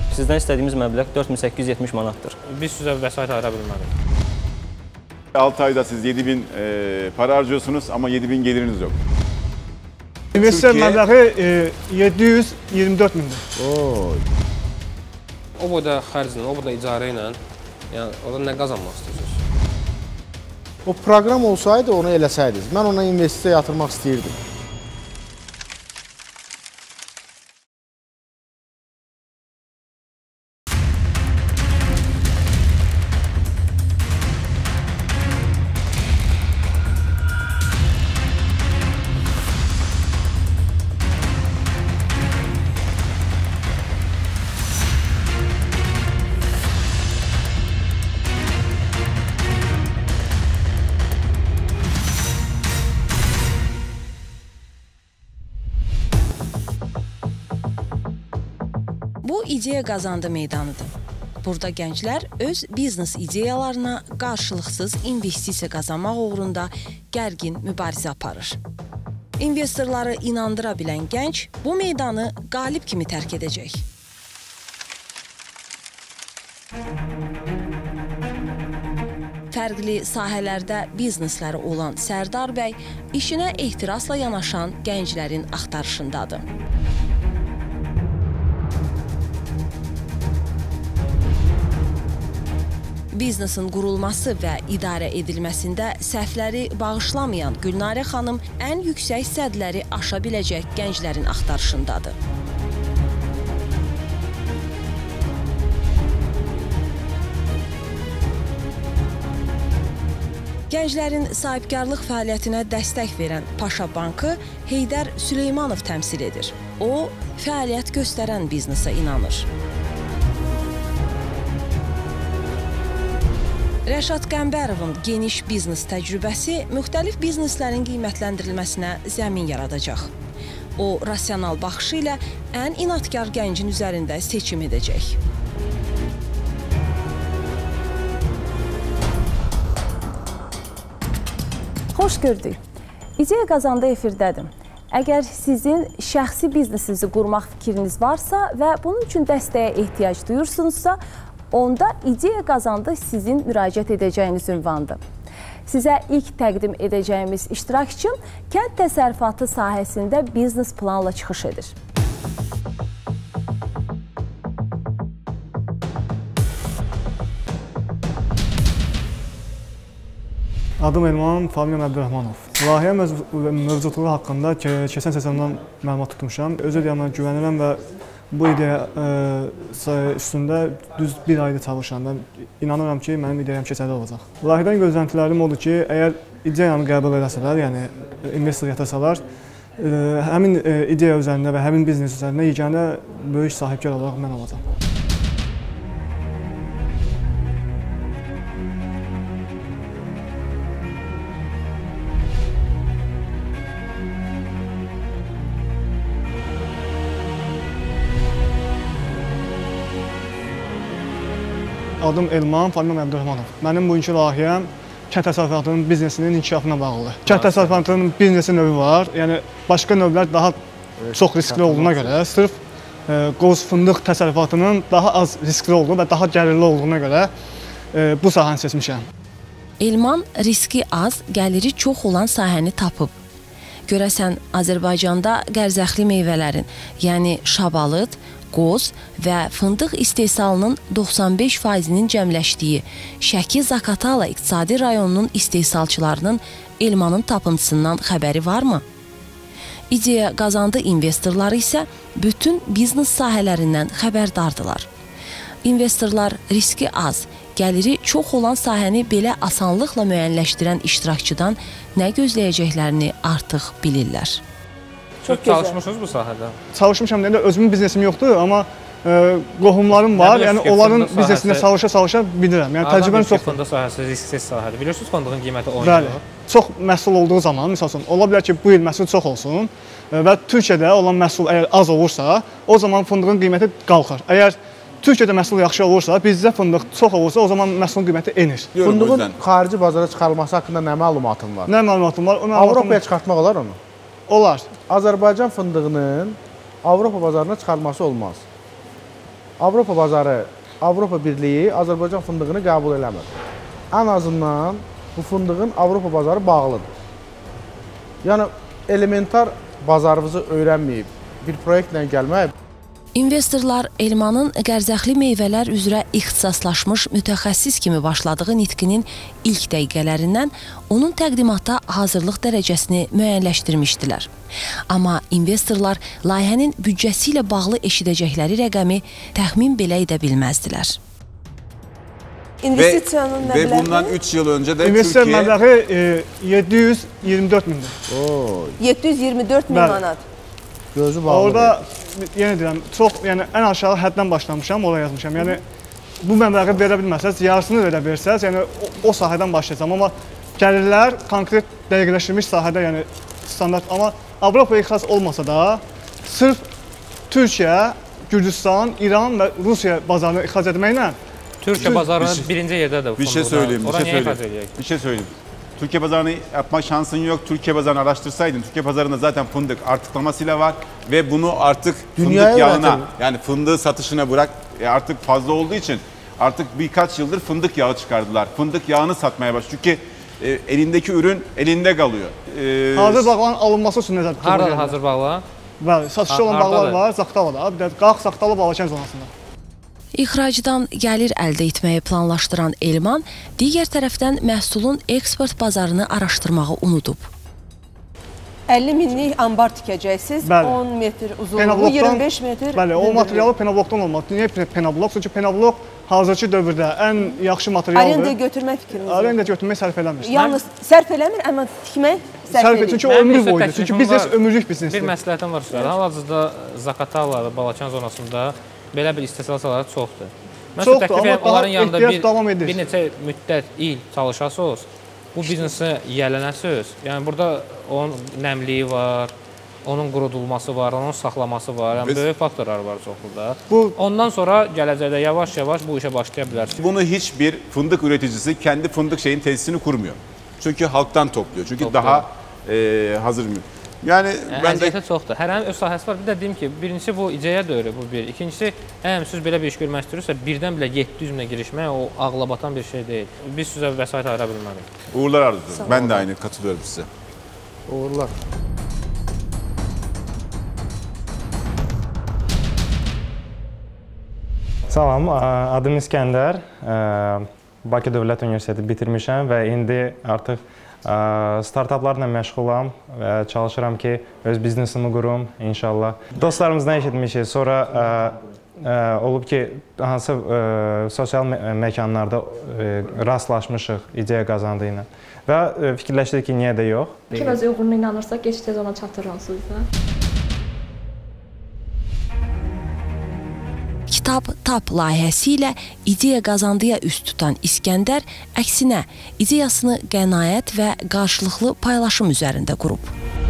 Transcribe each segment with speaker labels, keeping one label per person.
Speaker 1: Sizdən istədiyimiz məbləğ 4870 manatdır.
Speaker 2: Biz sizə vəsait ayıra bilmədik.
Speaker 3: 6 ayda siz 7000 para harcıyorsunuz ama 7000 geliriniz yok.
Speaker 4: İnvestisiya məbləği 724 mindir.
Speaker 2: O boyda xərclə, o boyda icarə ilə, yəni orada nə qazanmaq istəyirsiniz?
Speaker 5: O proqram olsaydı onu eləsəydiniz. Mən ona investisiya yatırmaq istəyirdim.
Speaker 6: Bu ideya qazandı meydanıdır. Burada gənclər öz biznes ideyalarına qarşılıqsız investisiya qazanmaq uğrunda gərgin mübarizə aparır. İnvestorları inandıra bilən gənc bu meydanı qalib kimi tərk edəcək. Fərqli sahələrdə biznesləri olan Sərdar bəy işinə ehtirasla yanaşan gənclərin axtarışındadır. Biznesin qurulması və idarə edilməsində səhvləri bağışlamayan Gülnarə xanım ən yüksək sədləri aşa biləcək gənclərin axtarışındadır. Gənclərin sahibkarlıq fəaliyyətinə dəstək verən Paşa Bankı Heydər Süleymanov təmsil edir. O, fəaliyyət göstərən biznesə inanır. Rəşad Qəmbərovun geniş biznes təcrübəsi müxtəlif bizneslərin qiymətləndirilməsinə zəmin yaradacaq. O, rasional baxışı ilə ən inadkar gəncin üzərində seçim edəcək.
Speaker 7: Xoş gördük. İdeya qazandı efirdədir. Əgər sizin şəxsi biznesinizi qurmaq fikriniz varsa və bunun üçün dəstəyə ehtiyac duyursunuzsa, onda ideya qazandı sizin müraciət edəcəyiniz ünvandır. Sizə ilk təqdim edəcəyimiz iştirakçı kənd təsərrüfatı sahəsində biznes planla çıxış edir.
Speaker 4: Adım Elman, familiyam Əbdürrəhmanov. Layihə mövcudluğu haqqında keçən sezondan məlumat tutmuşam. Öz ideyama güvənirəm və bu ideya üstündə düz bir ayda çalışıram. Mən inanıram ki, mənim ideyam keçərli olacaq. Layihədən gözləntilərim odur ki, əgər ideyanı qəbul edəsələr, yəni investor yatırsalar, həmin ideya üzərində və həmin biznes üzərində yeganə böyük sahibkar olaraq mən olacam. Adım Elman, familiyam Əbdürrəhmanov. Mənim bugünkü layihəm kənd təsərrüfatının biznesinin inkişafına bağlıdır. Kənd təsərrüfatının biznesi növü var. Yəni, başqa növlər daha çox riskli olduğuna görə, sırf qoz fındıq təsərrüfatının daha az riskli olduğu və daha gəlirli olduğuna görə bu sahəni seçmişəm.
Speaker 6: Elman riski az, gəliri çox olan sahəni tapıb. Görəsən, Azərbaycanda qərzəxli meyvələrin, yəni şabalıd, qoz və fındıq istehsalının 95%-nin cəmləşdiyi Şəki-Zaqatala iqtisadi rayonunun istehsalçılarının elmanın tapıntısından xəbəri varmı? İdeya qazandı investorları isə bütün biznes sahələrindən xəbərdardılar. İnvestorlar riski az, gəliri çox olan sahəni belə asanlıqla müəyyənləşdirən iştirakçıdan nə gözləyəcəklərini artıq bilirlər.
Speaker 2: Çox çalışmışsınız bu sahədə?
Speaker 4: Çalışmışam deyəndə özümün biznesim yoxdur, amma qohumlarım var, yəni onların biznesində çalışa bilirəm. Yəni təcrübəm çoxdur.
Speaker 2: Fındıq sahəsi risksiz sahədir. Bilirsiniz, fındığın qiyməti oynayır.
Speaker 4: Bəli. Çox məhsul olduğu zaman, məsəl üçün, ola bilər ki, bu il məhsul çox olsun və Türkiyədə olan məhsul əgər az olursa, o zaman fındığın qiyməti qalxır. Əgər Türkiyədə məhsul yaxşı olursa, bizdə fındıq çox olursa, o zaman məhsulun qiyməti enir.
Speaker 5: Fındığın xarici bazara çıxarılması haqqında nə məlumatın var?
Speaker 4: Nə məlumatım var?
Speaker 5: Avropaya çıxartmaq olar onu?
Speaker 4: Olar.
Speaker 5: Azərbaycan fındığının Avropa bazarına çıxarılması olmaz. Avropa bazarı, Avropa Birliyi Azərbaycan fındığını qəbul eləmir. Ən azından bu fındığın Avropa bazarı bağlıdır. Yəni, elementar bazarımızı öyrənməyib, bir proyektlə gəlmək.
Speaker 6: İnvestorlar elmanın qərzəxli meyvələr üzrə ixtisaslaşmış mütəxəssis kimi başladığı nitqinin ilk dəqiqələrindən onun təqdimata hazırlıq dərəcəsini müəyyənləşdirmişdilər. Amma investorlar layihənin büdcəsi ilə bağlı eşidəcəkləri rəqəmi təxmin belə edə bilməzdilər.
Speaker 7: İnvestisiyanın məbləği?
Speaker 3: Ve bundan 3 yıl önce de
Speaker 4: İnvestisiya
Speaker 3: Türkiye...
Speaker 4: məbləği 724 mindir.
Speaker 7: 724 min
Speaker 4: Bəli.
Speaker 7: manat.
Speaker 5: Gözü bağlı.
Speaker 4: Orada yenə deyirəm, çox, yəni ən aşağı həddən başlamışam, oraya yazmışam. Yəni bu məbləği verə bilməsəz, yarısını verə versəz, yəni o sahədən başlayacağam. Amma gəlirlər konkret dəqiqləşdirilmiş sahədə, yəni standart. Amma Avropa ixrac olmasa da, sırf Türkiyə, Gürcüstan, İran və Rusiya bazarını ixrac etməklə
Speaker 1: Türkiye bazarının birinci yerdədir.
Speaker 3: Bir şey söyleyeyim,
Speaker 1: Oraya niyə ixrac edəcək?
Speaker 3: bir şey söyleyeyim. Türkiye pazarını yapma şansın yok. Türkiye pazarını araştırsaydın, Türkiye pazarında zaten fındık artıklamasıyla var ve bunu artık
Speaker 5: Dünyaya
Speaker 3: fındık yağına,
Speaker 5: üretelim.
Speaker 3: yani fındığı satışına bırak, artık fazla olduğu için artık birkaç yıldır fındık yağı çıkardılar. Fındık yağını satmaya başladı. Çünkü elindeki ürün elinde kalıyor.
Speaker 4: hazır bağların alınması üçün nəzərdə tutulur.
Speaker 1: Haradadır hazır bağlar?
Speaker 4: Bəli, satışda olan bağlar var, Zaqatalada. Bir də Qax Zaqatala Balakən zonasında.
Speaker 6: İxracdan gəlir əldə etməyi planlaşdıran Elman, digər tərəfdən məhsulun eksport bazarını araşdırmağı unudub.
Speaker 7: 50 minlik ambar tikəcəksiniz,
Speaker 4: Bəli.
Speaker 7: 10 metr uzunluğu,
Speaker 4: Penablokdan-
Speaker 7: 25 metr.
Speaker 4: Bəli, o materialı penablokdan olmalı. Niyə penablok? Çünki penablok hazırki dövrdə ən yaxşı materialdır.
Speaker 7: Arendaya götürmək fikriniz var.
Speaker 4: Arenda götürmək sərf eləmir.
Speaker 7: Yalnız sərf eləmir, amma tikmək sərf
Speaker 4: Sərf
Speaker 7: edir.
Speaker 4: çünki o
Speaker 1: Mənim
Speaker 4: ömrü
Speaker 1: bir
Speaker 4: boydur.
Speaker 1: təklifim
Speaker 4: Çünki biznes
Speaker 1: var.
Speaker 4: ömürlük
Speaker 1: Bir
Speaker 4: biznesdir.
Speaker 1: məsləhətim var sizlərə. Hal-hazırda Zaqatala, Balakən zonasında belə bir istehsalçılar çoxdur. Mən
Speaker 4: Çoxdur,
Speaker 1: təklif
Speaker 4: amma
Speaker 1: edirəm, onların yanında
Speaker 4: ehtiyac davam edir.
Speaker 1: bir neçə müddət, il çalışasınız, bu biznesi yiyələnəsiniz. Yəni burada onun nəmliyi var, onun qurudulması var, onun saxlaması var. Yəni böyük faktorlar var çoxluda. Ondan sonra gələcəkdə yavaş-yavaş bu işə başlaya bilərsiniz.
Speaker 3: Bunu hiçbir fındık üreticisi kendi fındık tesisini kurmuyor. Çünkü halktan topluyor. Çünkü daha hazır mı? Yani ben de
Speaker 1: Əziyyəti çoxdur. Hərənin öz sahəsi var. Bir də deyim ki, birincisi bu ideya dövrü, bu bir. İkincisi, əgər siz belə bir iş görmək istəyirsə, birdən bilə 700 minə girişmək o ağlabatan bir şey deyil. Biz sizə vəsait ayıra bilmərik.
Speaker 3: uğurlar arzu ediyorum. Ben de aynı katılıyorum size.
Speaker 5: Uğurlar.
Speaker 8: Salam, adım İskəndər. Bakı Dövlət Universiteti bitirmişəm və indi artıq startaplarla məşğulam və çalışıram ki, öz biznesimi qurum inşallah. Dostlarımızdan eşitmişik, sonra olub ki, hansı sosial məkanlarda rastlaşmışıq ideya qazandı ilə və fikirləşdik ki, niyə də yox.
Speaker 9: Kim öz uğuruna inanırsa, gec-tez ona çatır onsuz da.
Speaker 6: Kitab TAP layihəsi ilə ideya qazandıya üst tutan İskəndər, əksinə ideyasını qənaət və qarşılıqlı paylaşım üzərində qurub.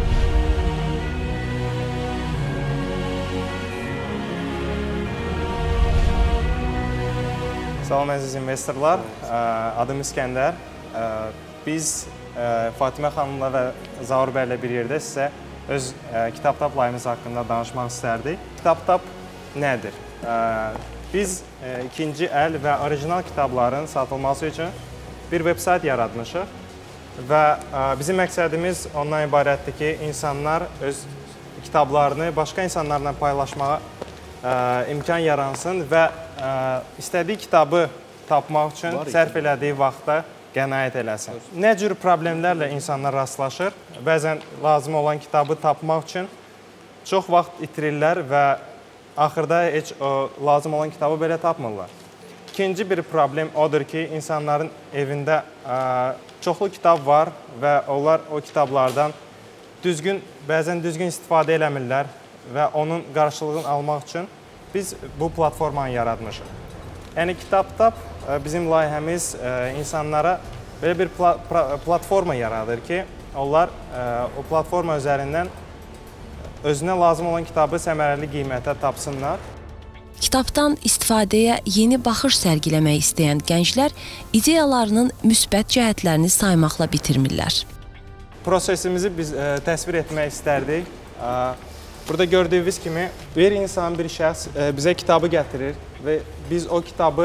Speaker 8: Salam əziz investorlar, adım İskəndər. Biz Fatimə xanımla və Zaur bəylə bir yerdə sizə öz Kitab-Tap layihəmiz haqqında danışmaq istərdik. Kitab-Tap nədir? Biz ikinci əl və orijinal kitabların satılması üçün bir veb-sayt yaratmışıq və bizim məqsədimiz ondan ibarətdir ki, insanlar öz kitablarını başqa insanlarla paylaşmağa imkan yaransın və istədiyi kitabı tapmaq üçün sərf elədiyi vaxta qənaət eləsin. Nə cür problemlərlə insanlar rastlaşır? Bəzən lazım olan kitabı tapmaq üçün çox vaxt itirirlər və axırda heç lazım olan kitabı belə tapmırlar. İkinci bir problem odur ki, insanların evində çoxlu kitab var və onlar o kitablardan bəzən düzgün istifadə eləmirlər və onun qarşılığını almaq üçün biz bu platformanı yaratmışıq. Yəni, Kitab-Tap bizim layihəmiz insanlara belə bir platforma yaradır ki, onlar o platforma üzərindən özünə lazım olan kitabı səmərəli qiymətə tapsınlar.
Speaker 6: Kitabdan istifadəyə yeni baxış sərgiləmək istəyən gənclər ideyalarının müsbət cəhətlərini saymaqla bitirmirlər.
Speaker 8: Prosesimizi biz təsvir etmək istərdik. Burada gördüyünüz kimi bir insan, bir şəxs bizə kitabı gətirir və biz o kitabı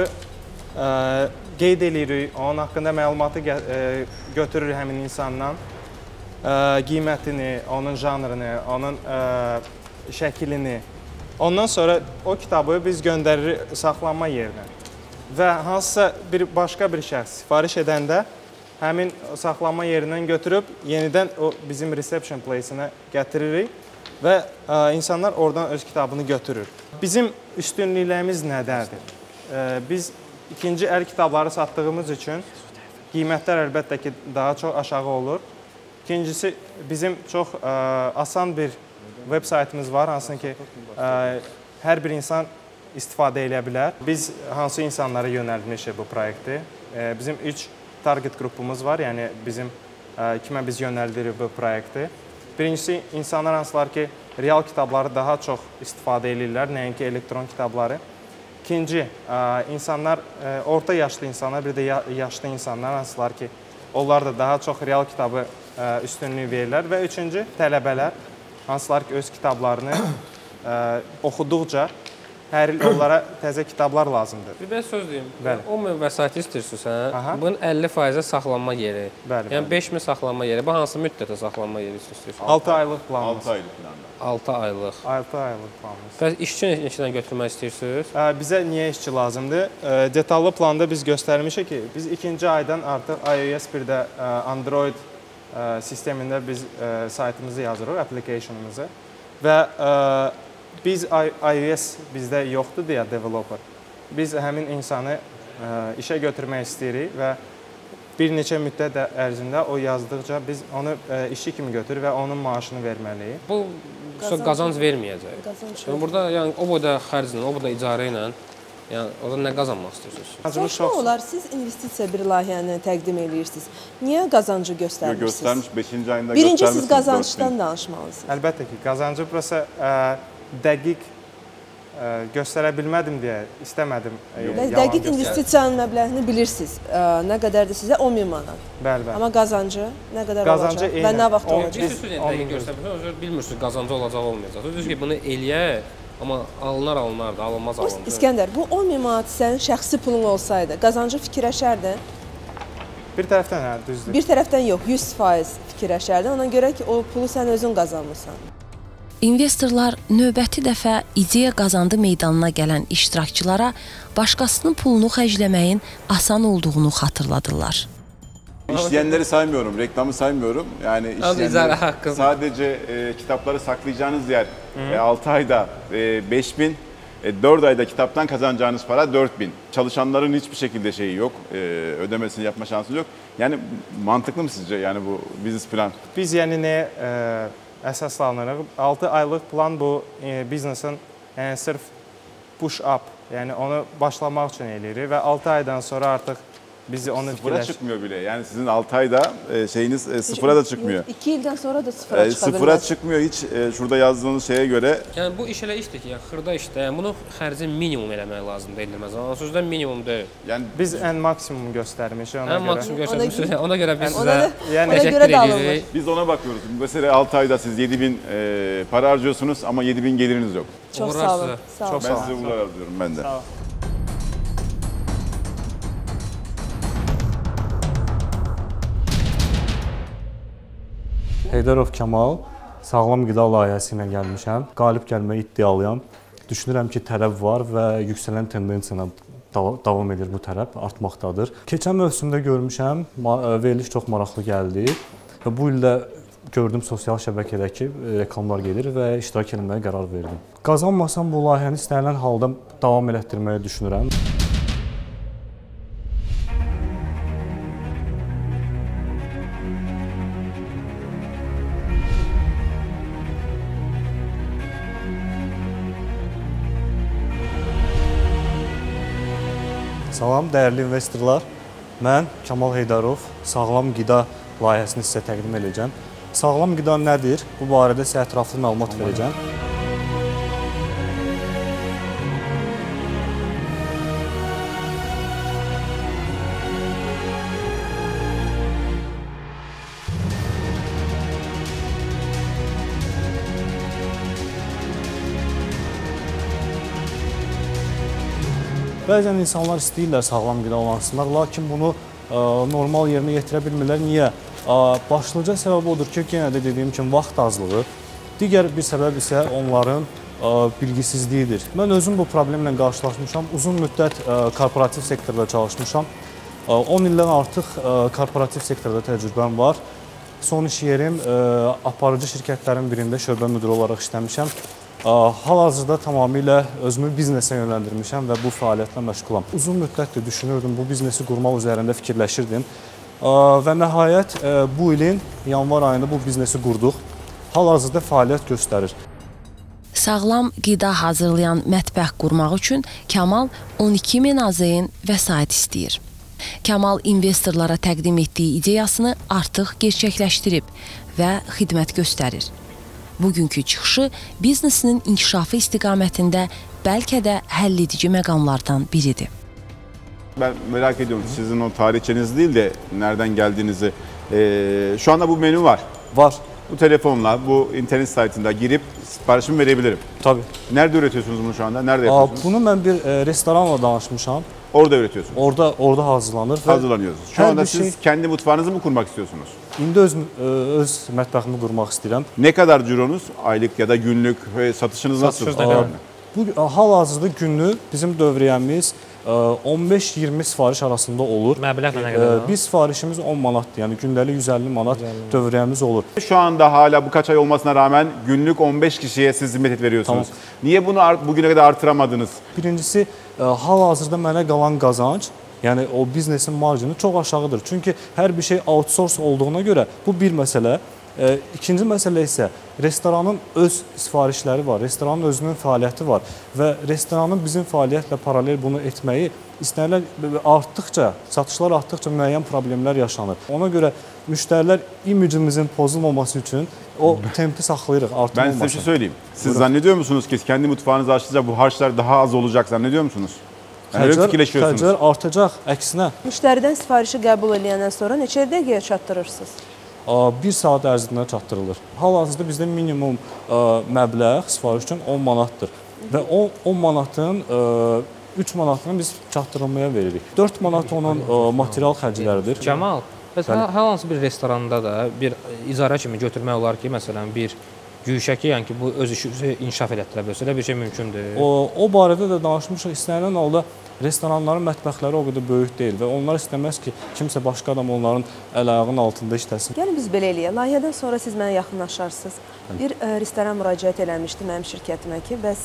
Speaker 8: qeyd edirik, onun haqqında məlumatı götürür həmin insandan, qiymətini, onun janrını, onun şəklini. Ondan sonra o kitabı biz göndəririk saxlanma yerinə və hansısa başqa bir şəxs sifariş edəndə həmin saxlanma yerindən götürüb yenidən o bizim reception place-inə gətiririk və insanlar oradan öz kitabını götürür. Bizim üstünlüklərimiz nədədir? Biz ikinci əl kitabları satdığımız üçün qiymətlər əlbəttə ki, daha çox aşağı olur. İkincisi, bizim çox asan bir web saytımız var, hansını ki, hər bir insan istifadə edə bilər. Biz hansı insanlara yönəldmişik bu proyekti? Bizim 3 target qrupumuz var, yəni bizim kimə biz yönəldirik bu proyekti. Birincisi, insanlar hansılar ki, real kitabları daha çox istifadə edirlər, nəinki elektron kitabları. İkinci, insanlar, orta yaşlı insanlar, bir də yaşlı insanlar hansılar ki, onlar da daha çox real kitabı üstünlüyü verirlər. Və üçüncü, tələbələr, hansılar ki, öz kitablarını oxuduqca hər il onlara təzə kitablar lazımdır.
Speaker 2: Bir ben söz deyim.
Speaker 8: Bəli.
Speaker 2: 10.000 vəsait istəyirsinizsə, bunun 50%-ə saxlanma yeri.
Speaker 8: Bəli.
Speaker 2: Yəni 5.000 saxlanma yeri. Bu hansı müddətə saxlanma yeri istəyirsiniz?
Speaker 8: 6 aylıq planımız.
Speaker 3: 6 aylıq planda.
Speaker 2: 6 aylıq.
Speaker 8: 6 aylıq planımız.
Speaker 2: Bəs işçi neçədən götürmək istəyirsiniz?
Speaker 8: Bizə niyə işçi lazımdır? Detallı planda biz göstərmişik ki, biz ikinci aydan artıq iOS 1-də Android sistemində biz saytımızı yazırıq, applicationımızı və biz iOS bizdə yoxdur deyə developer. Biz həmin insanı işə götürmək istəyirik və bir neçə müddət ərzində o yazdıqca biz onu işçi kimi götürür və onun maaşını verməliyik.
Speaker 2: Bu qazanc verməyəcək. Yəni burada yəni o boyda xərclə, o boyda icarə ilə yəni orada nə qazanmaq istəyirsiniz?
Speaker 10: Saçma olar, siz investisiya bir layihəni təqdim edirsiniz. Niyə qazancı göstərmirsiniz?
Speaker 3: Göstərmiş 5-ci ayında
Speaker 10: Birinci
Speaker 3: göstərmişsiniz.
Speaker 10: siz qazancdan danışmalısınız.
Speaker 8: Əlbəttə ki, qazancı burası dəqiq göstərə bilmədim deyə istəmədim.
Speaker 10: Dəqiq investisiyanın məbləğini bilirsiniz. Nə qədərdir sizə? 10.000 manat.
Speaker 8: Bəli, bəli.
Speaker 10: Amma qazancı nə qədər olacaq və nə vaxt olacaq?
Speaker 2: Siz dəqiq göstərsəniz, bilmirsiniz qazancı olacaq, olmayacaq. Düzdür ki, bunu eləyək, amma alınar da, alınmaz.
Speaker 10: İskəndər, bu 10.000 manat sənin şəxsi pulun olsaydı, qazancı fikirləşərdin?
Speaker 8: Bir tərəfdən, hə, düzdür.
Speaker 10: Bir tərəfdən yox, 100% fikirləşərdin. Ona görə ki, o pulu sən özün qazanmısan.
Speaker 6: İnvestorlar növbəti dəfə ideya qazandı meydanına gələn iştirakçılara başqasının pulunu xərcləməyin asan olduğunu xatırladırlar.
Speaker 3: İşleyenleri saymıyorum, reklamı saymıyorum. Yani işleyenleri sadece kitapları saklayacağınız yer 6 ayda 5.000, 4 ayda kitaptan kazanacağınız para 4.000. Çalışanların hiçbir şekilde şeyi yok, ödemesini yapma şansınız yok. Yani mantıklı mı sizce yani bu business plan?
Speaker 8: Biz yəni nəyə əsaslanırıq? 6 aylıq plan bu biznesin yəni sırf push up, yəni onu başlamaq üçün eləyirik və 6 aydan sonra artıq bizi onu
Speaker 3: sıfıra çıkmıyor bile. Yani sizin 6 ayda şeyiniz sıfıra da çıkmıyor.
Speaker 10: 2 ildən sonra da sıfıra çıxa bilməz.
Speaker 3: Sıfıra çıkmıyor hiç şurada yazdığınız şeye göre.
Speaker 2: Yani bu iş elə işdir ki, xırda işdə, yəni bunu xərci minimum eləmək lazımdır edilməz. Amma sözdə minimum deyil.
Speaker 8: Yəni biz ən maksimum göstərmişik ona
Speaker 2: görə. Ən maksimum göstərmişik. Ona görə biz sizə
Speaker 10: təşəkkür edirik.
Speaker 3: Biz ona bakıyoruz. Mesela 6 ayda siz 7.000 para harcıyorsunuz ama 7.000 geliriniz yok.
Speaker 10: Çok sağ olun.
Speaker 3: Ben size uğurlar arıyorum ben de.
Speaker 8: Sağ ol.
Speaker 11: Heydarov Kamal, sağlam qida layihəsi ilə gəlmişəm. Qalib gəlməyə iddialıyam. Düşünürəm ki, tələb var və yüksələn tendensiya davam edir bu tələb, artmaqdadır. Keçən mövsümdə görmüşəm, veriliş çox maraqlı gəldi və bu ildə gördüm sosial şəbəkədəki reklamlar gedir və iştirak etməyə qərar verdim. Qazanmasam bu layihəni istənilən halda davam elətdirməyi düşünürəm. Salam, dəyərli investorlar. Mən Kamal Heydarov, sağlam qida layihəsini sizə təqdim edəcəm. Sağlam qida nədir? Bu barədə sizə ətraflı məlumat verəcəm. Bəzən insanlar istəyirlər sağlam qidalansinlər, lakin bunu normal yerinə yetirə bilmirlər. Niyə? Başlıca səbəb odur ki, yenə də dediyim kimi vaxt azlığı. Digər bir səbəb isə onların bilgisizliyidir. Mən özüm bu problemlə qarşılaşmışam. Uzun müddət korporativ sektorda çalışmışam. 10 ildən artıq korporativ sektorda təcrübəm var. Son iş yerim aparıcı şirkətlərin birində şöbə müdiri olaraq işləmişəm. Hal-hazırda tamamilə özümü biznesə yönləndirmişəm və bu fəaliyyətlə məşğulam. Uzun müddətdir düşünürdüm, bu biznesi qurmaq üzərində fikirləşirdim. Və nəhayət bu ilin yanvar ayında bu biznesi qurduq. Hal-hazırda fəaliyyət göstərir.
Speaker 6: Sağlam qida hazırlayan mətbəx qurmaq üçün Kamal 12.000 AZN vəsait istəyir. Kamal investorlara təqdim etdiyi ideyasını artıq gerçəkləşdirib və xidmət göstərir. Bugünkü çıxışı biznesinin inkişafı istiqamətində bəlkə də həlledici məqamlardan biridir.
Speaker 3: Ben merak ediyorum sizin o tarihçeniz değil de nereden geldiğinizi. Şu anda bu menü var.
Speaker 11: Var.
Speaker 3: Bu telefonla, bu internet saytında girip siparişimi verebilirim.
Speaker 11: Tabii.
Speaker 3: Nerede üretiyorsunuz bunu şu anda? Nerede yapıyorsunuz?
Speaker 11: Bunu mən bir restoranla danışmışam.
Speaker 3: Orada üretiyorsunuz.
Speaker 11: Orada hazırlanır.
Speaker 3: Hazırlanıyorsunuz. Şu anda siz kendi mutfağınızı mı kurmak istiyorsunuz?
Speaker 11: İndi öz mətbəximi qurmaq istəyirəm.
Speaker 3: Ne kadar cironuz? Aylık ya da günlük satışınız nasıl?
Speaker 11: Bu hal-hazırda günlük bizim dövriyyəmiz 15-20 sifariş arasında olur.
Speaker 1: Məbləğ nə qədər?
Speaker 11: Bir sifarişimiz 10 manatdır. Yəni gündəlik 150 manat dövriyyəmiz olur.
Speaker 3: Şu anda hala bu kaç ay olmasına rağmen günlük 15 kişiye siz hizmet veriyorsunuz. Tamam. Niye bunu bugüne kadar artıramadınız?
Speaker 11: Birincisi hal-hazırda mənə qalan qazanc, yəni o biznesin marjini çox aşağıdır. Çünki hər bir şey outsource olduğuna görə bu bir məsələ. İkinci məsələ isə restoranın öz sifarişləri var, restoranın özünün fəaliyyəti var və restoranın bizim fəaliyyətlə paralel bunu etməyi istənilən artdıqca, satışlar artdıqca müəyyən problemlər yaşanır. Ona görə müştərilər imicimizin pozulmaması üçün o tempi saxlayırıq, artırılmasın.
Speaker 3: Ben size bir şey söyleyeyim. Siz zannediyor musunuz ki kendi mutfağınızı açtıkça bu harçlar daha az olacak zannediyor musunuz?
Speaker 11: Xərclər artacaq, əksinə.
Speaker 10: Müştəridən sifarişi qəbul edəndən sonra neçə dəqiqəyə çatdırırsınız?
Speaker 11: 1 saat ərzində çatdırılır. Hal-hazırda bizdə minimum məbləğ sifariş üçün 10 manatdır. Və o 10 manatın 3 manatını biz çatdırılmaya veririk. 4 manat onun material xərcləridir.
Speaker 1: Camal, hər hansı bir restoranda da bir icarə kimi götürmək olar ki, məsələn, bir güşəki, yəni ki, bu öz işi inkişaf elətdirə bilsə, elə bir şey mümkündür.
Speaker 11: O barədə də danışmışıq. İstənilən halda restoranların mətbəxləri o qədər böyük deyil və onlar istəməz ki, kimsə başqa adam onların əl-ayağının altında işləsin.
Speaker 10: Yəni biz belə eləyək. Layihədən sonra siz mənə yaxınlaşarsınız. Bir restoran müraciət eləmişdi mənim şirkətimə ki, bəs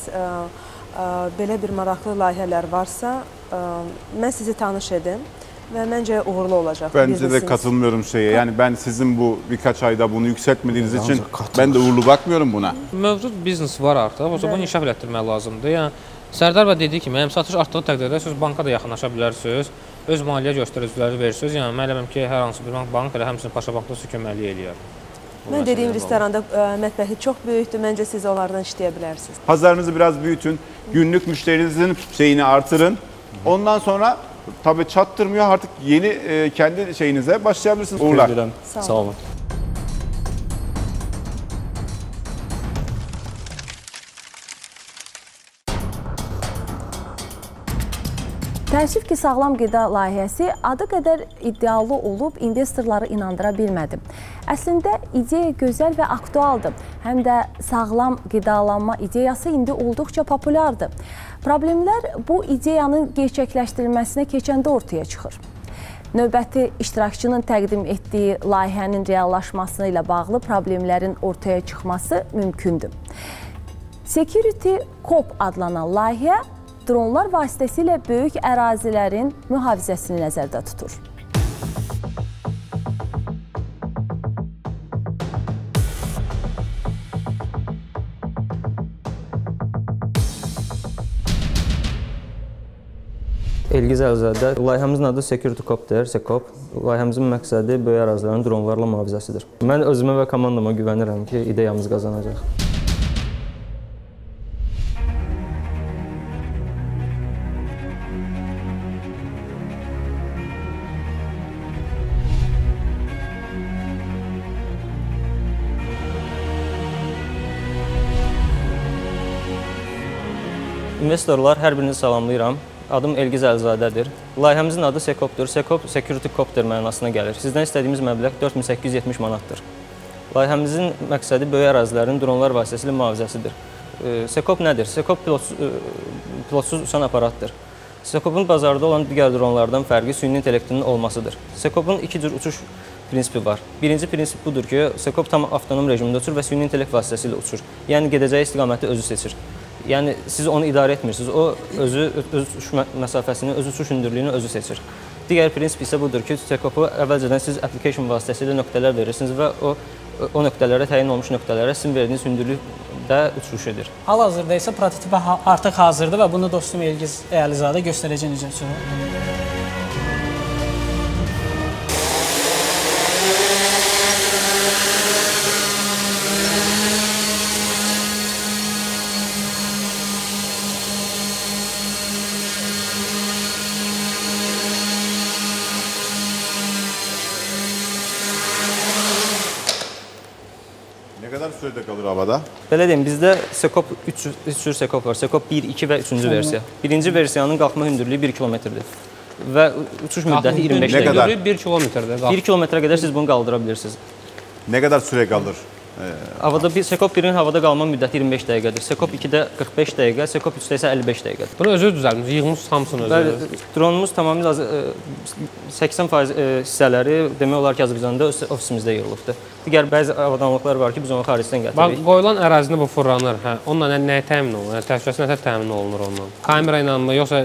Speaker 10: belə bir maraqlı layihələr varsa, mən sizi tanış edim və məncə uğurlu olacaq.
Speaker 3: Bence de katılmıyorum şeye. Yani ben sizin bu birkaç ayda bunu yükseltmediğiniz için ben de uğurlu bakmıyorum buna.
Speaker 1: Mövcud biznes var artıq. O zaman inkişaf elətdirmək lazımdır. Yəni Sərdar bəy dediyi kimi, satış artdığı təqdirdə siz banka da yaxınlaşa bilərsiniz, öz maliyyə göstəriciləri verirsiniz. Yəni mən eləməm ki, hər hansı bir bank elə həmçinin Paşa Bankda sizi köməklik eləyər.
Speaker 10: Mən dediyim restoranda mətbəxi çox böyükdür. Məncə siz onlardan işləyə bilərsiniz.
Speaker 3: Pazarınızı biraz büyütün. Günlük müşterinizin şeyini artırın. Ondan sonra tabii çattırmıyor. Artık yeni kendi şeyinize başlayabilirsiniz. Uğurlar.
Speaker 11: Sağ olun.
Speaker 7: Təəssüf ki, sağlam qida layihəsi adı qədər iddialı olub investorları inandıra bilmədi. Əslində, ideya gözəl və aktualdır. Həm də sağlam qidalanma ideyası indi olduqca populyardır. Problemlər bu ideyanın gerçəkləşdirilməsinə keçəndə ortaya çıxır. Növbəti iştirakçının təqdim etdiyi layihənin reallaşması ilə bağlı problemlərin ortaya çıxması mümkündür. Security Cop adlanan layihə dronlar vasitəsilə böyük ərazilərin mühafizəsini nəzərdə tutur.
Speaker 12: Elgiz Əlizadə, layihəmizin adı Security Cop'dir, SECOP. Layihəmizin məqsədi böyük ərazilərin dronlarla mühafizəsidir. Mən özümə və komandama güvənirəm ki, ideyamız qazanacaq. İnvestorlar, hər birinizi salamlayıram. adım Elgiz Əlizadədir. Layihəmizin adı Sekopdur. Sekop Security Copter mənasına gəlir. Sizdən istədiyimiz məbləğ 4870 manatdır. Layihəmizin məqsədi böyük ərazilərin dronlar vasitəsilə mühafizəsidir. Sekop nədir? Sekop pilotsuz uçan aparatdır. Sekopun bazarda olan digər dronlardan fərqi süni intellektinin olmasıdır. Sekopun iki cür uçuş prinsipi var. Birinci prinsip budur ki, Sekop tam avtonom rejimdə uçur və süni intellekt vasitəsilə uçur. Yəni gedəcəyi istiqaməti özü seçir. Yəni siz onu idarə etmirsiniz. O özü öz uçuş məsafəsini, öz uçuş hündürlüyünü özü seçir. Digər prinsip isə budur ki, Sekopu əvvəlcədən siz application vasitəsilə nöqtələr verirsiniz və o nöqtələrə, təyin olmuş nöqtələrə sizin verdiyiniz hündürlükdə uçuş edir.
Speaker 13: Hal-hazırda isə prototipi artıq hazırdır və bunu dostum Elgiz Əlizadə göstərəcək necə uçur.
Speaker 3: Ne kadar sürede kalır havada?
Speaker 12: Belə deyim, bizdə Sekop 3 cür Sekop var. Sekop 1, 2 və 3-cü versiya. Birinci versiyanın qalxma hündürlüyü 1 kilometrdir və uçuş müddəti 25 dəqiqə.
Speaker 1: 1 kilometrdir.
Speaker 12: 1 kilometrə qədər siz bunu qaldıra bilirsiniz.
Speaker 3: Ne kadar süre kalır?
Speaker 12: Havada Sekop 1-in havada qalma müddəti 25 dəqiqədir. Sekop 2-də 45 dəqiqə, Sekop 3-də isə 55 dəqiqədir.
Speaker 1: Bunu özü düzəltmiş, yığmış hamısını özü.
Speaker 12: Dronumuz tamamilə 80% hissələri demək olar ki, Azərbaycanda ofisimizdə yığılıbdır. Digər bəzi avadanlıqlar var ki, biz onu xaricdən gətiririk.
Speaker 1: Bax, qoyulan ərazində bu fırlanır. Hə, onunla nəyə təmin olunur? Yəni təhlükəsizlik nəsə təmin olunur ondan? Kamera ilə mi, yoxsa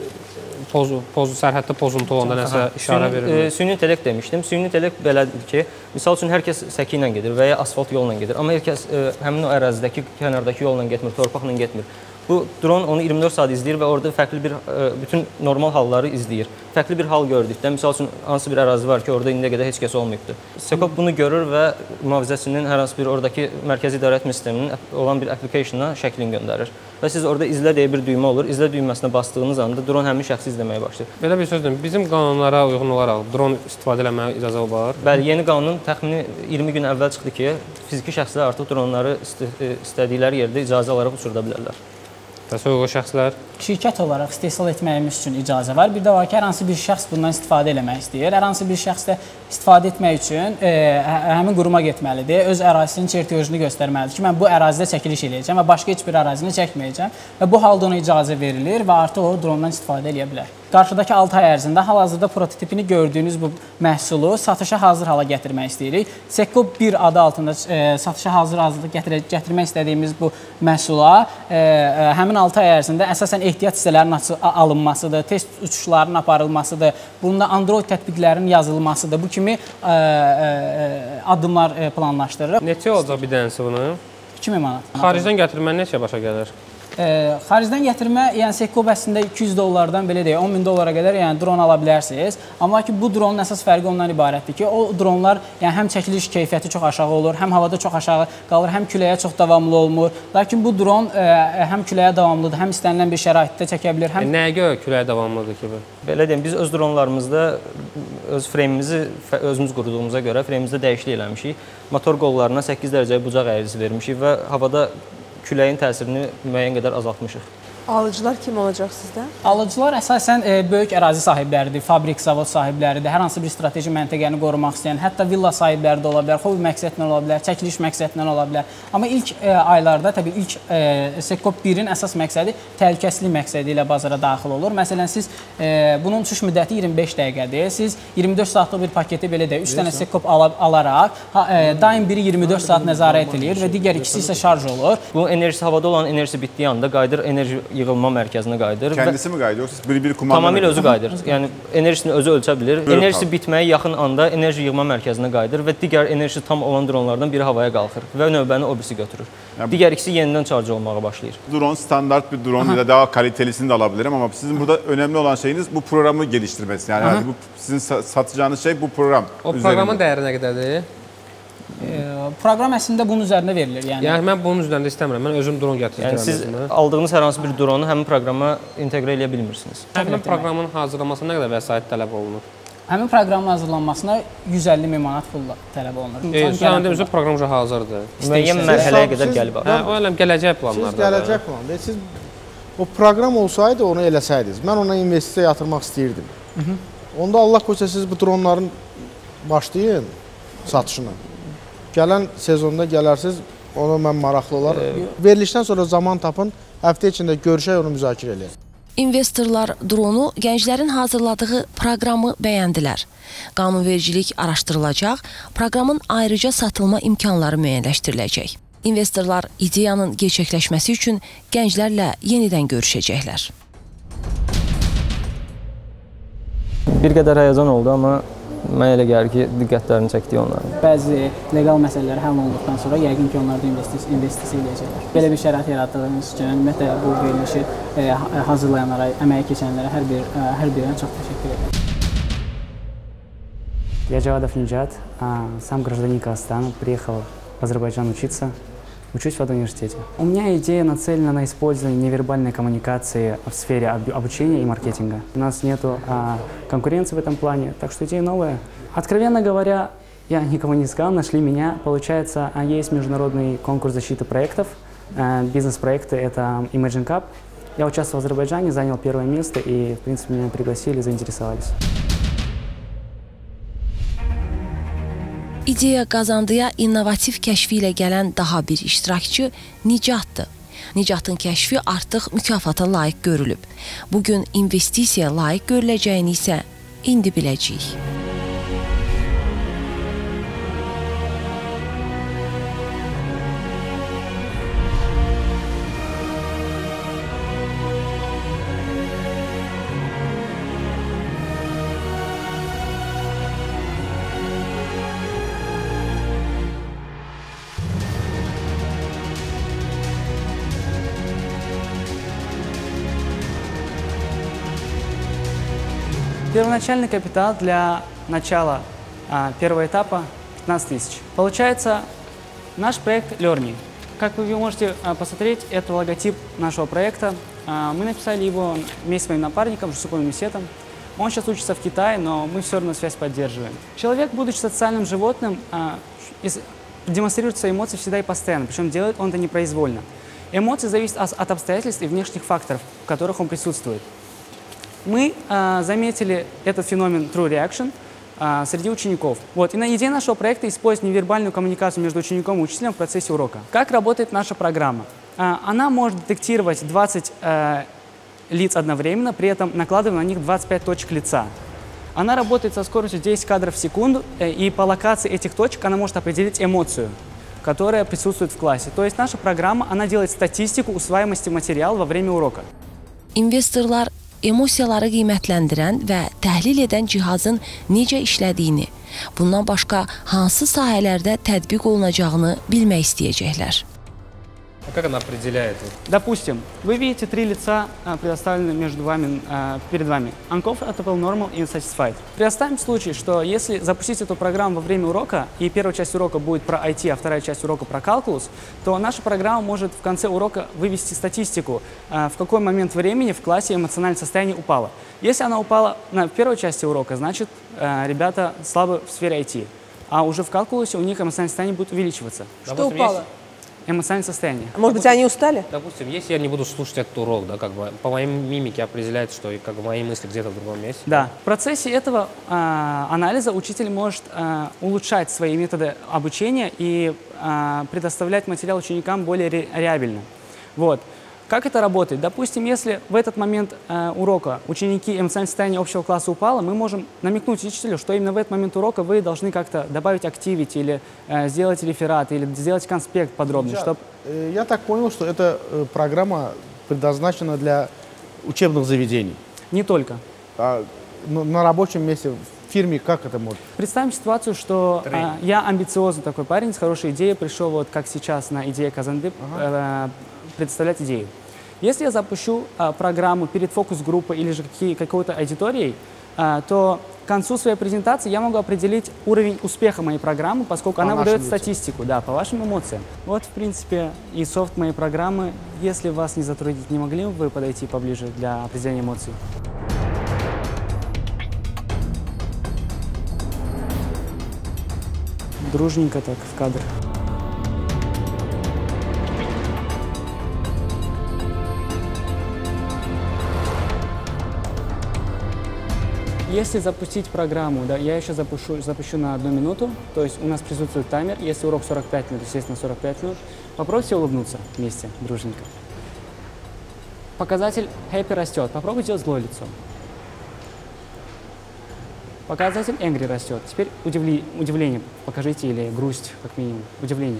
Speaker 1: sərhəddə pozuntu olanda nəsə işarə verilir?
Speaker 12: Süni intellekt demişdim. Süni intellekt belədir ki, misal üçün hər kəs səki ilə gedir və ya asfalt yolla gedir. Amma hər kəs həmin o ərazidəki, kənardakı yolla getmir, torpaqla getmir. Bu dron onu 24 saat izləyir və orada fərqli bir bütün normal halları izləyir. Fərqli bir hal gördükdə, misal üçün hansı bir ərazi var ki, orada indiyə qədər heç kəs olmayıbdır. Sekop bunu görür və mühafizəsinin hər hansı bir oradakı mərkəzi idarə etmə sisteminin olan bir application'a şəklini göndərir. Və siz orada izlə deyə bir düymə olur. İzlə düyməsinə bastığınız anda dron həmin şəxsi izləməyə başlayır.
Speaker 1: Belə bir söz deyim, bizim qanunlara uyğun olaraq dron istifadə etməyə icazə var?
Speaker 12: Bəli, yeni qanun təxmini 20 gün əvvəl çıxdı ki, fiziki şəxslər artıq dronları istədikləri yerdə icazə alaraq uçurda bilərlər.
Speaker 1: Təsəvvürlü şəxslər?
Speaker 13: Şirkət olaraq istehsal etməyimiz üçün icazə var. Bir də var ki, hər hansı bir şəxs bundan istifadə etmək istəyir. Hər hansı bir şəxs də istifadə etmək üçün həmin quruma getməlidir. Öz ərazisinin çertyojunu göstərməlidir ki, mən bu ərazidə çəkiliş edəcəm və başqa heç bir ərazini çəkməyəcəm. Və bu halda ona icazə verilir və artıq o drondan istifadə edə bilər. Qarşıdakı 6 ay ərzində hal-hazırda prototipini gördüyünüz bu məhsulu satışa hazır hala gətirmək istəyirik. Sekop 1 adı altında satışa hazır gətirmək istədiyimiz bu məhsula həmin 6 ay ərzində əsasən ehtiyat hissələrinin alınmasıdır, test uçuşlarının aparılmasıdır, bunda Android tətbiqlərinin yazılmasıdır. Bu kimi addımlar planlaşdırırıq.
Speaker 1: Neçə olacaq bir dənəsi bunu?
Speaker 13: 2000 manat.
Speaker 1: Xaricdən gətirmə neçə başa gəlir?
Speaker 13: Xaricdən gətirmə, yəni Sekop əslində $200-dan belə deyək, $10.000-a qədər yəni dron ala bilərsiniz. Amma ki bu dronun əsas fərqi ondan ibarətdir ki, o dronlar yəni həm çəkiliş keyfiyyəti çox aşağı olur, həm havada çox aşağı qalır, həm küləyə çox davamlı olmur. Lakin bu dron həm küləyə davamlıdır, həm istənilən bir şəraitdə çəkə bilir.
Speaker 1: Nəyə görə küləyə davamlıdır ki bu?
Speaker 12: Belə deyim, biz öz dronlarımızda öz freyimizi özümüz qurduğumuza görə freyimizdə dəyişiklik eləmişik. Motor qollarına 8 dərəcə bucaq əyrisi vermişik və havada küləyin təsirini müəyyən qədər azaltmışıq.
Speaker 10: Alıcılar kim olacaq sizdə?
Speaker 13: Alıcılar əsasən böyük ərazi sahibləridir, fabrik, zavod sahibləridir, hər hansı bir strateji məntəqəni qorumaq istəyən, hətta villa sahibləri də ola bilər, hobi məqsədlə ola bilər, çəkiliş məqsədlə ola bilər. Amma ilk aylarda, təbii ilk Sekop 1-in əsas məqsədi təhlükəsizlik məqsədi ilə bazara daxil olur. Məsələn, siz bunun uçuş müddəti 25 dəqiqədir. Siz 24 saatlıq bir paketi belə də 3 dənə Sekop alaraq daim biri 24 saat nəzarət edir və digər ikisi isə şarj olur.
Speaker 12: Bu enerjisi havada olan enerjisi bitdiyi anda qayıdır enerji yığılma mərkəzinə qayıdır.
Speaker 3: Kendisi mi qayıdır yoxsa bir kumanda?
Speaker 12: Tamamilə özü qayıdır. Yəni enerjisini özü ölçə bilir. Enerjisi bitməyə yaxın anda enerji yığma mərkəzinə qayıdır və digər enerjisi tam olan dronlardan biri havaya qalxır və növbəni o birisi götürür. Digər ikisi yenidən şarj olmağa başlayır.
Speaker 3: Drone standart bir drone ya da daha kalitelisini de alabilirim ama sizin burada önemli olan şeyiniz bu programı geliştirmesi. Yani bu sizin satacağınız şey bu program.
Speaker 1: O programın dəyəri nə qədərdir?
Speaker 13: Proqram əslində bunun üzərində verilir.
Speaker 1: Yəni mən bunun üzərində istəmirəm. Mən özüm dron gətirəcəm.
Speaker 12: Yəni siz aldığınız hər hansı bir dronu həmin proqrama inteqrə edə bilmirsiniz.
Speaker 1: Həmin proqramın hazırlanmasına nə qədər vəsait tələb olunur?
Speaker 13: Həmin proqramın hazırlanmasına 150.000 manat pul tələb olunur.
Speaker 1: Yəni özü proqram hazırdır.
Speaker 12: Müəyyən mərhələyə qədər gəlib.
Speaker 1: O eləm gələcək planlardır.
Speaker 5: Siz gələcək plandır. Siz o proqram olsaydı, onu eləsəydiniz. Mən ona investisiya yatırmaq istəyirdim. Onda Allah qoysa siz bu dronların başlayın satışına. Gələn sezonda gələrsiniz, ona mən maraqlı olarım. Verilişdən sonra zaman tapın, həftə içində görüşək, onu müzakirə edək.
Speaker 6: İnvestorlar dronu gənclərin hazırladığı proqramı bəyəndilər. Qanunvericilik araşdırılacaq, proqramın ayrıca satılma imkanları müəyyənləşdiriləcək. İnvestorlar ideyanın gerçəkləşməsi üçün gənclərlə yenidən görüşəcəklər.
Speaker 12: Bir qədər həyəcan oldu, amma mən elə gəlir ki, diqqətlərini çəkdik onların.
Speaker 13: Bəzi legal məsələlər həll olduqdan sonra yəqin ki, onlar da investisiya edəcəklər. Belə bir şərait yaratdığınız üçün ümumiyyətlə bu verilişi hazırlayanlara, əməyə keçənlərə hər birinə çox təşəkkür edirəm.
Speaker 14: Я Джавадов Ниджат, сам гражданин Казахстана, приехал в Азербайджан учиться. Учусь в одном университете. У меня идея нацелена на использование невербальной коммуникации в сфере обучения и маркетинга. У нас нету конкуренции в этом плане, так что идея новая. Откровенно говоря, я никого не искал, нашли меня. Получается, есть международный конкурс защиты проектов, бизнес-проекты, это Imagine Cup. Я участвовал в Азербайджане, занял первое место и, в принципе, меня пригласили, заинтересовались.
Speaker 6: İdeya qazandıya innovativ kəşfi ilə gələn daha bir iştirakçı Nicatdır. Nicatın kəşfi artıq mükafata layiq görülüb. Bugün investisiya layiq görüləcəyini isə indi biləcəyik.
Speaker 14: Первоначальный капитал для начала первого этапа 15 тысяч. Получается, наш проект Learning. Как вы можете посмотреть, это логотип нашего проекта. Мы написали его вместе с моим напарником, Жусупом Мисетом. Он сейчас учится в Китае, но мы все равно связь поддерживаем. Человек, будучи социальным животным, демонстрирует свои эмоции всегда и постоянно, причем делает он это непроизвольно. Эмоции зависят от обстоятельств и внешних факторов, в которых он присутствует. Мы заметили этот феномен True Reaction среди учеников. И идея нашего проекта использовать невербальную коммуникацию между учеником и учителем в процессе урока. Как работает наша программа? Она может детектировать 20 лиц одновременно, при этом накладывая на них 25 точек лица. Она работает со скоростью 10 кадров в секунду, и по локации этих точек она может определить эмоцию, которая присутствует в классе. То есть наша программа, она делает статистику усваиваемости материала во время урока.
Speaker 6: İnvestorlar emosiyaları qiymətləndirən və təhlil edən cihazın necə işlədiyini, bundan başqa hansı sahələrdə tətbiq olunacağını bilmək istəyəcəklər.
Speaker 2: Как она определяет?
Speaker 14: Допустим, вы видите 3 лица, предоставленные перед вами. Uncomfortable, normal и unsatisfied. Представим случай, что если запустить эту программу во время урока, и первая часть урока будет про IT, а вторая часть урока про Calculus, то наша программа может в конце урока вывести статистику, в какой момент времени в классе эмоциональное состояние упало. Если она упала в первой части урока, значит, ребята слабы в сфере IT. А уже в Calculus у них эмоциональное состояние будет увеличиваться.
Speaker 10: Что упало?
Speaker 14: Эмоциональное состояние.
Speaker 10: Может быть, они устали?
Speaker 2: Допустим, если я не буду слушать этот урок, да, как бы по моей мимике определяет, что как бы, мои мысли где-то в другом месте.
Speaker 14: Да. В процессе этого анализа учитель может улучшать свои методы обучения и предоставлять материал ученикам более реабельно. Как это работает? Допустим, если в этот момент урока ученики эмоциональное состояние общего класса упало, мы можем намекнуть учителю, что именно в этот момент урока вы должны как-то добавить активити или сделать реферат, или сделать конспект подробный.
Speaker 5: Я так понял, что эта программа предназначена для учебных заведений.
Speaker 14: Не только.
Speaker 5: На рабочем месте, в фирме, как это может?
Speaker 14: Представим ситуацию, что я амбициозный такой парень с хорошей идеей, пришел вот как сейчас на идея Казанды, представлять идею. Если я запущу программу перед фокус-группой или же какой-то аудиторией, то к концу своей презентации я могу определить уровень успеха моей программы, поскольку она выдает статистику, да, по вашим эмоциям. Вот, в принципе, и софт моей программы. Если вас не затруднить, не могли бы вы подойти поближе для определения эмоций? Дружненько так, в кадр. Если запустить программу, да, я еще запущу на 1 минуту, то есть у нас присутствует таймер. Если урок 45 минут, естественно, 45 минут. Попробуйте улыбнуться вместе, дружненько. Показатель happy растет. Попробуйте сделать злое лицо. Показатель angry растет. Теперь удивление покажите, или грусть, как минимум. Удивление.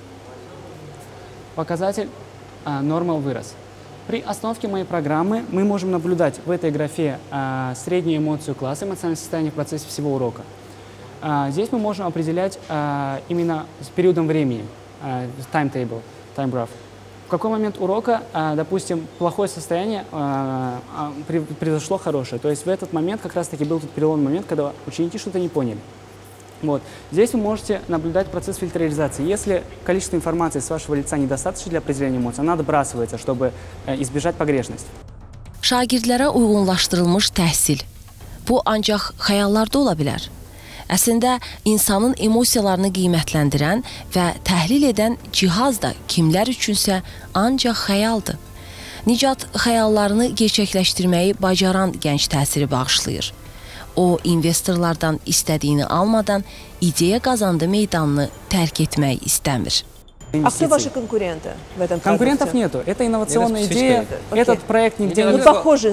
Speaker 14: Показатель normal вырос. При остановке моей программы мы можем наблюдать в этой графе среднюю эмоцию класса, эмоциональное состояние в процессе всего урока. Здесь мы можем определять именно с периодом времени, timetable, time graph. В какой момент урока, допустим, плохое состояние произошло хорошее. То есть в этот момент как раз-таки был тот переломный момент, когда ученики что-то не поняли. Вот. Здесь вы можете наблюдать процесс фильтрализации. Если количество информации с вашего лица недостаточно для определения эмоций, она отбрасывается, чтобы избежать погрешности.
Speaker 6: Şagirdlərə uyğunlaşdırılmış təhsil. Bu ancaq xəyallarda ola bilər. Əslində, insanın emosiyalarını qiymətləndirən və təhlil edən cihaz da kimlər üçünsə ancaq xəyaldır. Nicat xəyallarını gerçəkləşdirməyi bacaran gənc təsiri bağışlayır. O, investorlardan istədiyini almadan ideya qazandı meydanını tərk etmək istəmir.
Speaker 10: А кто ваши конкуренты в этом продукте?
Speaker 14: Конкурентов нету. Это инновационная идея. Этот проект нигде не...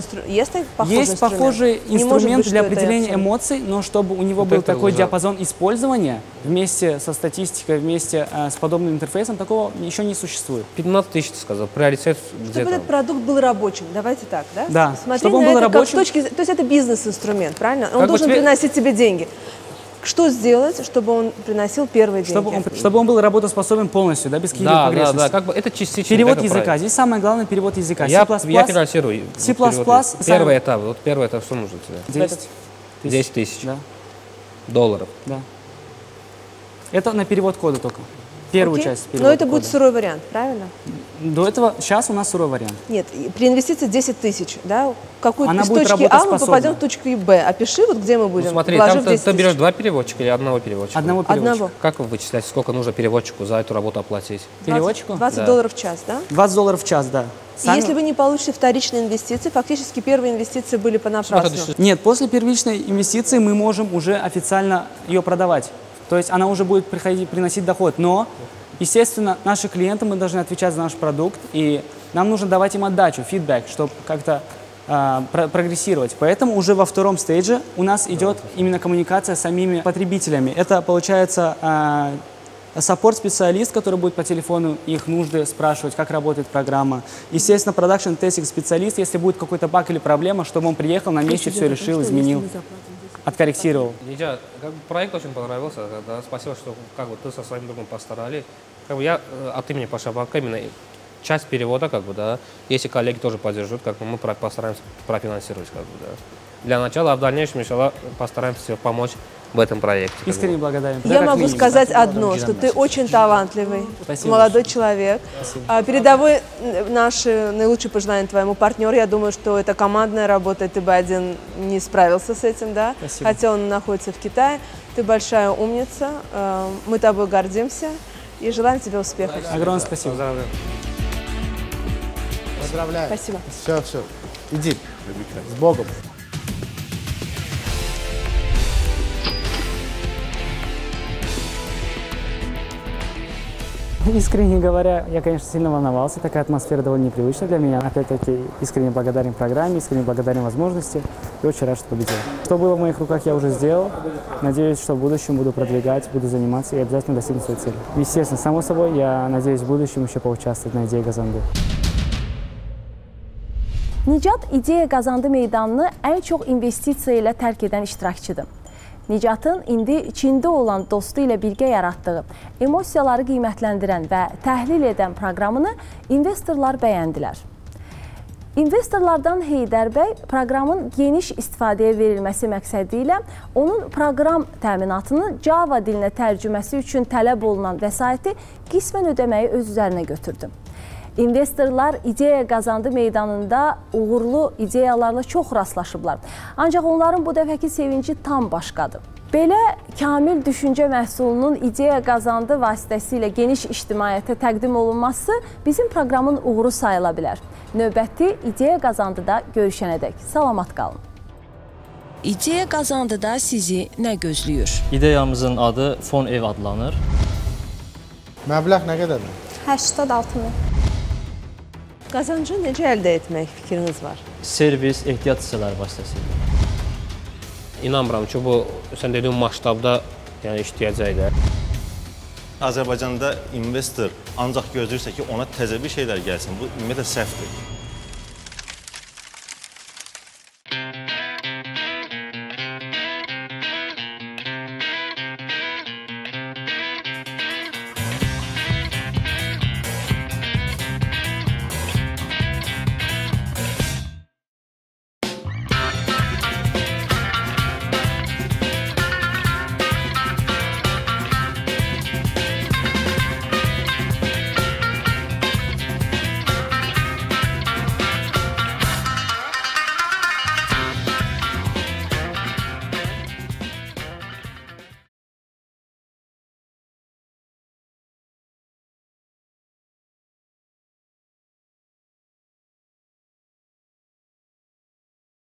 Speaker 10: Есть
Speaker 14: похожий инструмент для определения эмоций, но чтобы у него был такой диапазон использования вместе со статистикой, вместе с подобным интерфейсом, такого еще не существует.
Speaker 2: 15 тысяч, ты сказал, приоритет где-то.
Speaker 10: Чтобы этот продукт был рабочим, давайте так, да?
Speaker 14: Да,
Speaker 10: чтобы он был рабочим. То есть это бизнес-инструмент, правильно? Он должен приносить тебе деньги. Что сделать, чтобы он приносил первые деньги?
Speaker 14: Чтобы он был работоспособен полностью, да, без каких-либо погрешностей.
Speaker 2: Да, как бы это частично.
Speaker 14: Перевод языка. Здесь самое главное перевод языка.
Speaker 2: Я финансирую.
Speaker 14: C++.
Speaker 2: Первый этап. Вот первый этап, что нужно тебе? 10 тысяч.
Speaker 14: Да.
Speaker 2: Долларов.
Speaker 14: Да. Это на перевод кода только. Первую часть перевода.
Speaker 10: Но это будет сырой вариант, правильно?
Speaker 14: До этого, сейчас у нас сырой вариант.
Speaker 10: Нет, при инвестиции 10 тысяч, да?
Speaker 14: Она
Speaker 10: из
Speaker 14: будет
Speaker 10: точки А мы попадем в точку Б. Опиши, вот где мы будем.
Speaker 2: Ну, смотри, там ты берешь 2 переводчика или одного переводчика?
Speaker 14: Одного переводчика.
Speaker 2: Как вы вычисляете, сколько нужно переводчику за эту работу оплатить?
Speaker 14: Переводчику?
Speaker 10: $20 в час, да?
Speaker 14: $20 в час, да.
Speaker 10: Если вы не получите вторичные инвестиции, фактически первые инвестиции были понапрасну.
Speaker 14: Нет, после первичной инвестиции мы можем уже официально ее продавать. То есть она уже будет приносить доход. Но, естественно, наши клиенты, мы должны отвечать за наш продукт, и нам нужно давать им отдачу, фидбэк, чтобы как-то прогрессировать. Поэтому уже во втором стейдже у нас идет именно коммуникация с самими потребителями. Это, получается, саппорт-специалист, который будет по телефону их нужды спрашивать, как работает программа. Естественно, продакшн-тестинг-специалист, если будет какой-то баг или проблема, чтобы он приехал на месте, все решил, изменил, откорректировал.
Speaker 2: Нидя, проект очень понравился. Да, спасибо, что как бы, ты со своим другом постарались. Как бы, я от имени Пашабака именно часть перевода, как бы, да, если коллеги тоже поддержат, как бы, мы постараемся профинансировать. Как бы, да. Для начала, а в дальнейшем, иншаллах, постараемся помочь в этом проекте.
Speaker 14: Искренне благодарен.
Speaker 10: Я могу сказать одно, что ты очень талантливый, молодой человек. Передовой наши наилучшие пожелания твоему партнеру. Я думаю, что это командная работа, и ты бы один не справился с этим, да?
Speaker 14: Спасибо.
Speaker 10: Хотя он находится в Китае. Ты большая умница, мы тобой гордимся и желаем тебе успехов.
Speaker 14: Огромное спасибо.
Speaker 5: Поздравляю.
Speaker 10: Спасибо.
Speaker 5: Все. Иди. С Богом.
Speaker 14: Искренне говоря, я, конечно, сильно волновался. Такая атмосфера довольно непривычная для меня. Опять-таки, искренне благодарен программе, искренне благодарен возможности и очень рад, что победил. Что было в моих руках, я уже сделал. Надеюсь, что в будущем буду продвигать, буду заниматься и обязательно достигну своей цели. Естественно, само собой, я надеюсь в будущем еще поучаствовать на идее Qazandı.
Speaker 7: Nicat ideya qazandı meydanını ən çox investisiya ilə tərk edən iştirakçıdır. Nicatın indi Çində olan dostu ilə birgə yaratdığı, emosiyaları qiymətləndirən və təhlil edən proqramını investorlar bəyəndilər. İnvestorlardan Heydər bəy proqramın geniş istifadəyə verilməsi məqsədi ilə onun proqram təminatını Java dilinə tərcüməsi üçün tələb olunan vəsaiti qismən ödəməyi öz üzərinə götürdü. İnvestorlar ideya qazandı meydanında uğurlu ideyalarla çox rastlaşıblar. Ancaq onların bu dəfəki sevinci tam başqadır. Belə kamil düşüncə məhsulunun ideya qazandı vasitəsilə geniş ictimaiyyətə təqdim olunması bizim proqramın uğuru sayıla bilər. Növbəti ideya qazandıda görüşənədək salamat qalın.
Speaker 6: İdeya qazandıda sizi nə gözləyir?
Speaker 12: İdeyamızın adı Fon Ev adlanır.
Speaker 5: Məbləğ nə qədərdir?
Speaker 15: 86 min.
Speaker 10: Qazancı necə əldə etmək fikriniz var?
Speaker 12: Servis, ehtiyat hissələri vasitəsilə.
Speaker 2: İnanmıram ki, bu sən dediyin masştabda yəni işləyəcək də.
Speaker 16: Azərbaycanda investor ancaq gözləyirsə ki, ona təzə bir şeylər gəlsin. Bu ümumiyyətlə səhvdir.